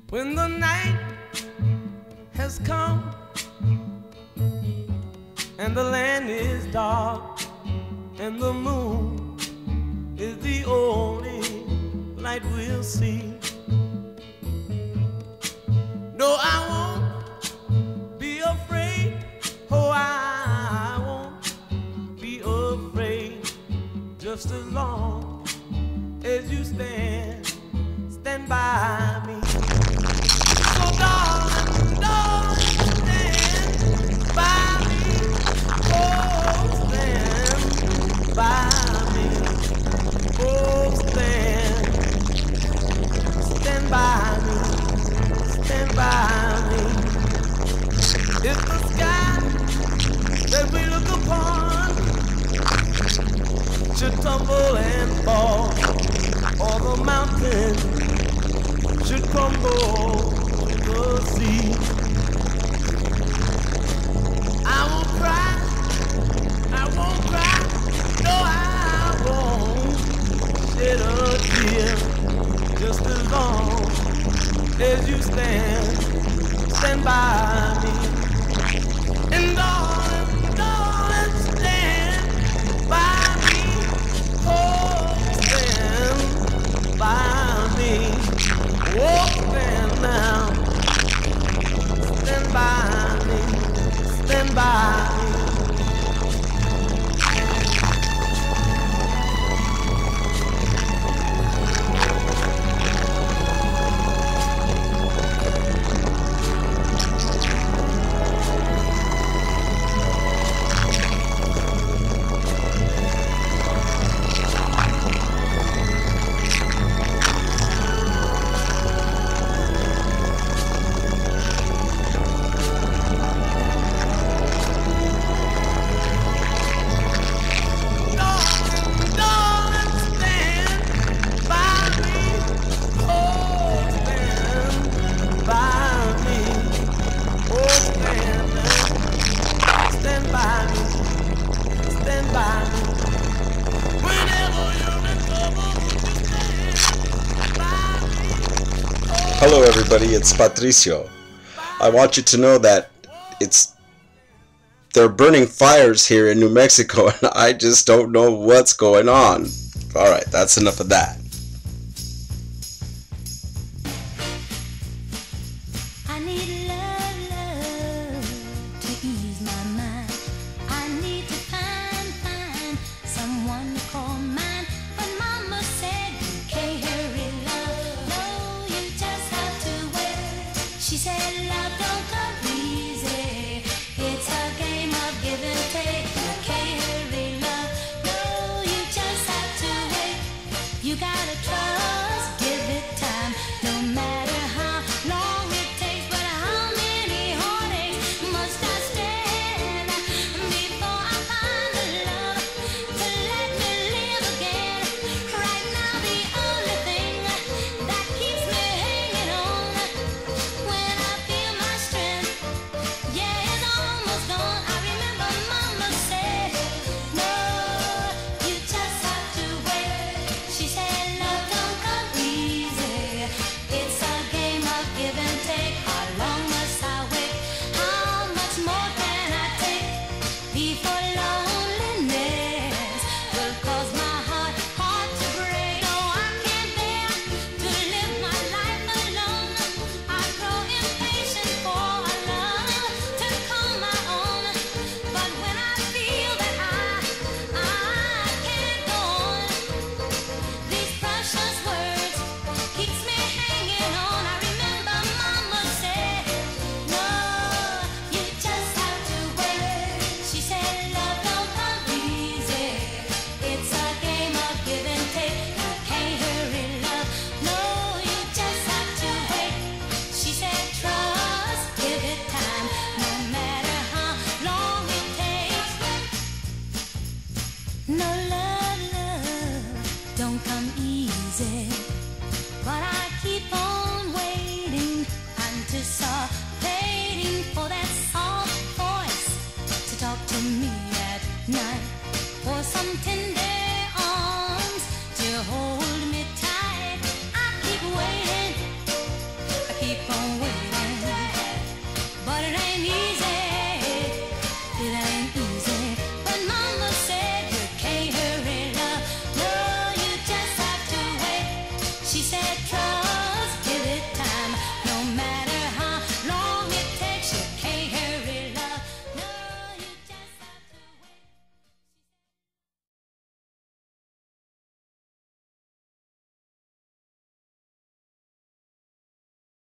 When the night has come and the land is dark and the moon is the only light we'll see. No, I won't be afraid. Oh, I won't be afraid. Just as long as you stand by me. So darling, darling, stand by me. Oh, stand by me. Oh, stand by me. Stand by me. It's the sky that we look upon should tumble and fall, or the mountain should crumble to the sea. I won't cry, no, I won't shed a tear. Just as long as you stand by me. And darling, darling, stand by me. Oh, stand by me. Oh, stand now. Stand by me. Stand by me. Hello everybody, it's Patricio. I want you to know that they're burning fires here in New Mexico and I just don't know what's going on. Alright, that's enough of that. I need